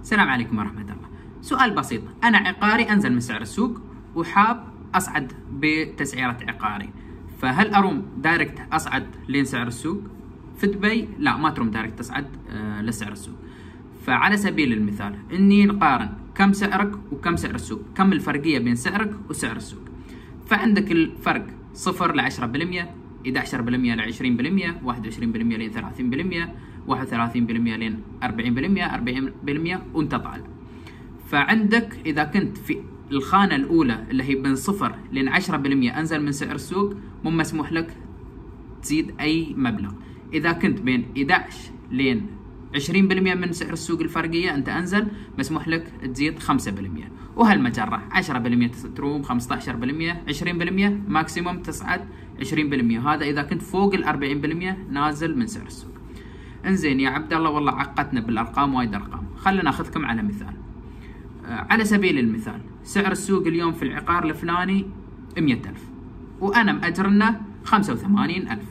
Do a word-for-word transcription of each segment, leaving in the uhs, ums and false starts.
السلام عليكم ورحمة الله. سؤال بسيط، أنا عقاري أنزل من سعر السوق وحاب أصعد بتسعيرة عقاري، فهل أروم دايركت أصعد لين سعر السوق؟ في دبي لا، ما تروم دايركت تصعد آه لسعر السوق. فعلى سبيل المثال إني نقارن كم سعرك وكم سعر السوق، كم الفرقية بين سعرك وسعر السوق. فعندك الفرق صفر لعشرة بالمية، إحدى عشر بالمية لعشرين بالمية، واحد وعشرين بالمية لين ثلاثين بالمية، واحد وثلاثين بالمية لين أربعين بالمية، أربعين بالمية وأنت طالع. فعندك إذا كنت في الخانة الأولى اللي هي من صفر لين عشرة بالمية أنزل من سعر السوق، مو مسموح لك تزيد أي مبلغ. إذا كنت بين إحدى عشر لين عشرين بالمية من سعر السوق الفرقية أنت أنزل، مسموح لك تزيد خمسة بالمية، وهالمجرة عشرة بالمية تروم، خمسة عشر بالمية، عشرين بالمية ماكسيموم تصعد عشرين بالمية. هذا إذا كنت فوق ال أربعين بالمية نازل من سعر السوق. انزين يا عبد الله، والله عقدتنا بالأرقام، وايد أرقام. خلينا ناخذكم على مثال. آه على سبيل المثال سعر السوق اليوم في العقار الفلاني مئة ألف، وأنا مأجرنا خمسة وثمانين ألف.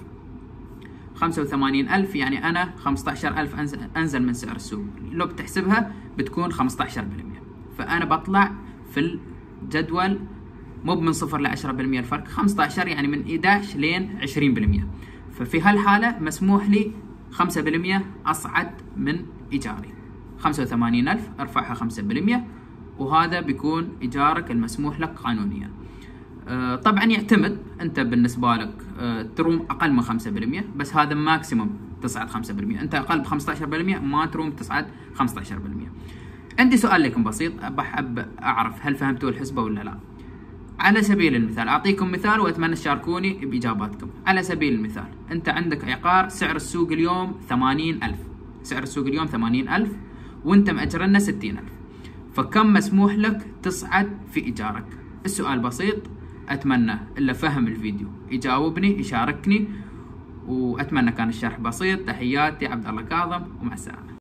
خمسة وثمانين ألف يعني أنا خمسة عشر ألف أنزل من سعر السوق، لو بتحسبها بتكون خمسة عشر بالمية. فأنا بطلع في الجدول مو من صفر ل عشرة بالمية الفرق، خمسة عشر يعني من إحدى عشر لين عشرين بالمية. ففي هالحالة مسموح لي خمسة بالمية أصعد من إيجاري. خمسة وثمانين ألف أرفعها خمسة بالمية، وهذا بيكون إيجارك المسموح لك قانونيا. أه طبعا يعتمد أنت بالنسبة لك أه تروم أقل من خمسة بالمية، بس هذا ماكسيموم تصعد خمسة بالمية. أنت أقل ب خمسة عشر بالمية ما تروم تصعد خمسة عشر بالمية. عندي سؤال لكم بسيط، بحب أعرف هل فهمتوا الحسبة ولا لا. على سبيل المثال أعطيكم مثال وأتمنى تشاركوني بإجاباتكم. على سبيل المثال أنت عندك عقار سعر السوق اليوم ثمانين ألف، سعر السوق اليوم ثمانين ألف وأنت مأجرنا ستين ألف، فكم مسموح لك تصعد في إيجارك؟ السؤال بسيط، أتمنى اللي فهم الفيديو يجاوبني يشاركني، وأتمنى كان الشرح بسيط. تحياتي عبد الله كاظم، ومع السلامة.